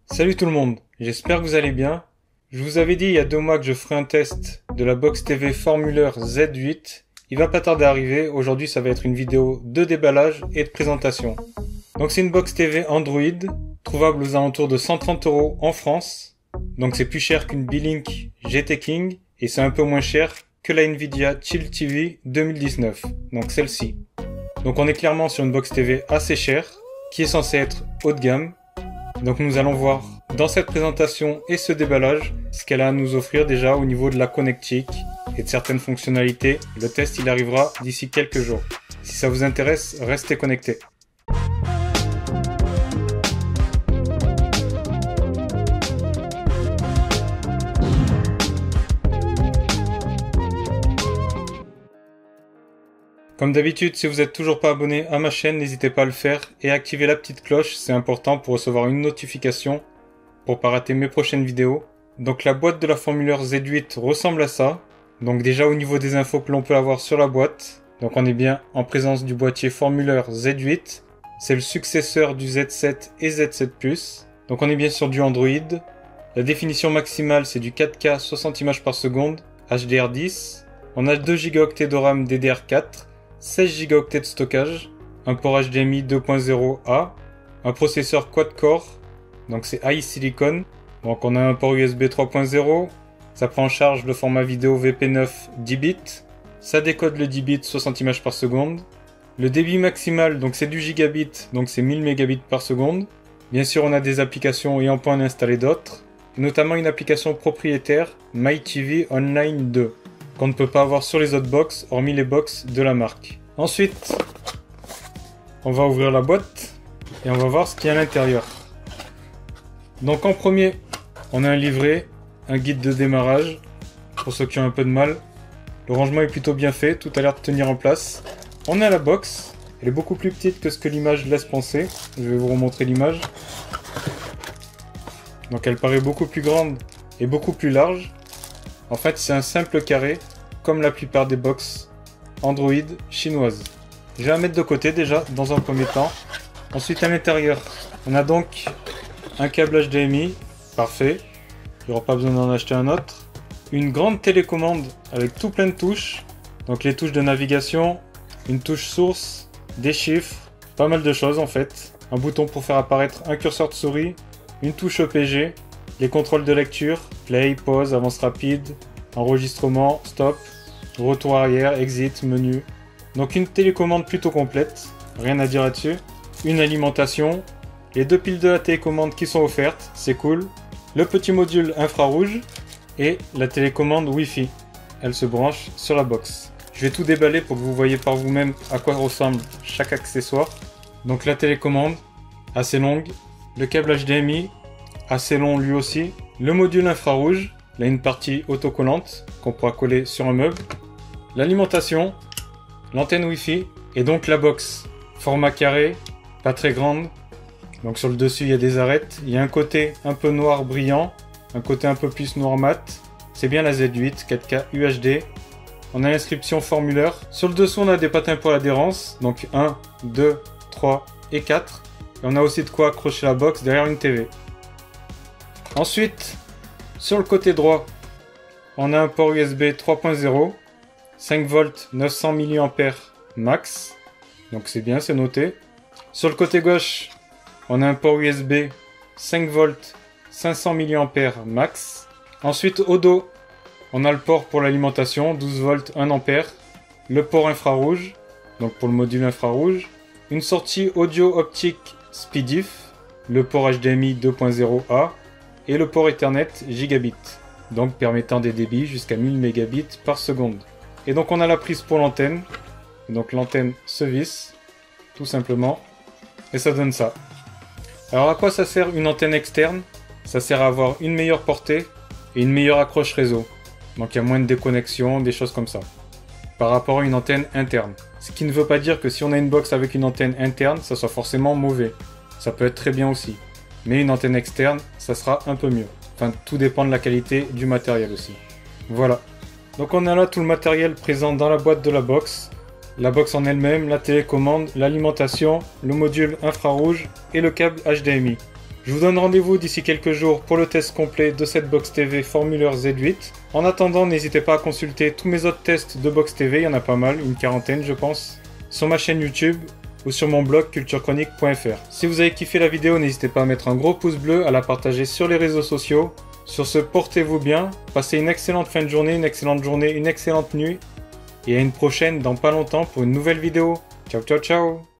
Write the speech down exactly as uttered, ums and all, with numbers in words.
Salut tout le monde, j'espère que vous allez bien. Je vous avais dit il y a deux mois que je ferais un test de la box T V Formuleur Z huit. Il va pas tarder à arriver, aujourd'hui ça va être une vidéo de déballage et de présentation. Donc c'est une box T V Android, trouvable aux alentours de cent trente euros en France. Donc c'est plus cher qu'une Beelink G T King et c'est un peu moins cher que la Nvidia Chill T V deux mille dix-neuf, donc celle-ci. Donc on est clairement sur une box T V assez chère, qui est censée être haut de gamme. Donc nous allons voir dans cette présentation et ce déballage ce qu'elle a à nous offrir déjà au niveau de la connectique et de certaines fonctionnalités. Le test il arrivera d'ici quelques jours. Si ça vous intéresse, restez connectés. Comme d'habitude, si vous n'êtes toujours pas abonné à ma chaîne, n'hésitez pas à le faire et activer la petite cloche, c'est important pour recevoir une notification pour pas rater mes prochaines vidéos. Donc la boîte de la Formuleur Z huit ressemble à ça. Donc déjà au niveau des infos que l'on peut avoir sur la boîte, donc on est bien en présence du boîtier Formuleur Z huit. C'est le successeur du Z sept et Z sept plus. Donc on est bien sur du Android. La définition maximale c'est du quatre K soixante images par seconde, H D R dix. On a deux gigaoctets de RAM D D R quatre. seize gigaoctets de stockage, un port H D M I deux point zéro A, un processeur quad-core, donc c'est high silicon, donc on a un port U S B trois point zéro, ça prend en charge le format vidéo V P neuf dix bits, ça décode le dix bits soixante images par seconde, le débit maximal donc c'est du gigabit, donc c'est mille mégabits par seconde, bien sûr on a des applications et on peut en installer d'autres, notamment une application propriétaire MyTV Online deux. Qu'on ne peut pas avoir sur les autres box, hormis les box de la marque. Ensuite, on va ouvrir la boîte et on va voir ce qu'il y a à l'intérieur. Donc en premier, on a un livret, un guide de démarrage, pour ceux qui ont un peu de mal. Le rangement est plutôt bien fait, tout a l'air de tenir en place. On a la box, elle est beaucoup plus petite que ce que l'image laisse penser. Je vais vous remontrer l'image. Donc elle paraît beaucoup plus grande et beaucoup plus large. En fait, c'est un simple carré, comme la plupart des box Android chinoises. Je vais la mettre de côté déjà, dans un premier temps. Ensuite, à l'intérieur, on a donc un câble H D M I, parfait. Il n'y aura pas besoin d'en acheter un autre. Une grande télécommande avec tout plein de touches. Donc les touches de navigation, une touche source, des chiffres, pas mal de choses en fait. Un bouton pour faire apparaître un curseur de souris, une touche E P G, les contrôles de lecture, play, pause, avance rapide, enregistrement, stop, retour arrière, exit, menu. Donc une télécommande plutôt complète, rien à dire là-dessus. Une alimentation, les deux piles de la télécommande qui sont offertes, c'est cool. Le petit module infrarouge et la télécommande Wi-Fi. Elle se branche sur la box. Je vais tout déballer pour que vous voyez par vous-même à quoi ressemble chaque accessoire. Donc la télécommande, assez longue. Le câble H D M I, assez long lui aussi. Le module infrarouge, là une partie autocollante qu'on pourra coller sur un meuble. L'alimentation, l'antenne Wi-Fi et donc la box. Format carré, pas très grande. Donc sur le dessus il y a des arêtes. Il y a un côté un peu noir brillant, un côté un peu plus noir mat. C'est bien la Z huit, quatre K U H D. On a l'inscription Formuleur. Sur le dessous on a des patins pour l'adhérence. Donc un, deux, trois et quatre. Et on a aussi de quoi accrocher la box derrière une T V. Ensuite, sur le côté droit, on a un port U S B trois point zéro, cinq volts, neuf cents milliampères max, donc c'est bien, c'est noté. Sur le côté gauche, on a un port U S B cinq volts, cinq cents milliampères max. Ensuite, au dos, on a le port pour l'alimentation, douze volts, un ampère, le port infrarouge, donc pour le module infrarouge, une sortie audio optique SpeedIF, le port H D M I deux point zéro A, et le port Ethernet gigabit, donc permettant des débits jusqu'à mille mégabits par seconde. Et donc on a la prise pour l'antenne, donc l'antenne se visse, tout simplement, et ça donne ça. Alors à quoi ça sert une antenne externe? Ça sert à avoir une meilleure portée et une meilleure accroche réseau, donc il y a moins de déconnexion, des choses comme ça, par rapport à une antenne interne. Ce qui ne veut pas dire que si on a une box avec une antenne interne, ça soit forcément mauvais, ça peut être très bien aussi. Mais une antenne externe, ça sera un peu mieux. Enfin, tout dépend de la qualité du matériel aussi. Voilà. Donc on a là tout le matériel présent dans la boîte de la box. La box en elle-même, la télécommande, l'alimentation, le module infrarouge et le câble H D M I. Je vous donne rendez-vous d'ici quelques jours pour le test complet de cette Box T V Formuleur Z huit. En attendant, n'hésitez pas à consulter tous mes autres tests de Box T V, il y en a pas mal, une quarantaine je pense, sur ma chaîne YouTube ou sur mon blog culture chronique point F R. Si vous avez kiffé la vidéo, n'hésitez pas à mettre un gros pouce bleu, à la partager sur les réseaux sociaux. Sur ce, portez-vous bien, passez une excellente fin de journée, une excellente journée, une excellente nuit, et à une prochaine dans pas longtemps pour une nouvelle vidéo. Ciao ciao ciao.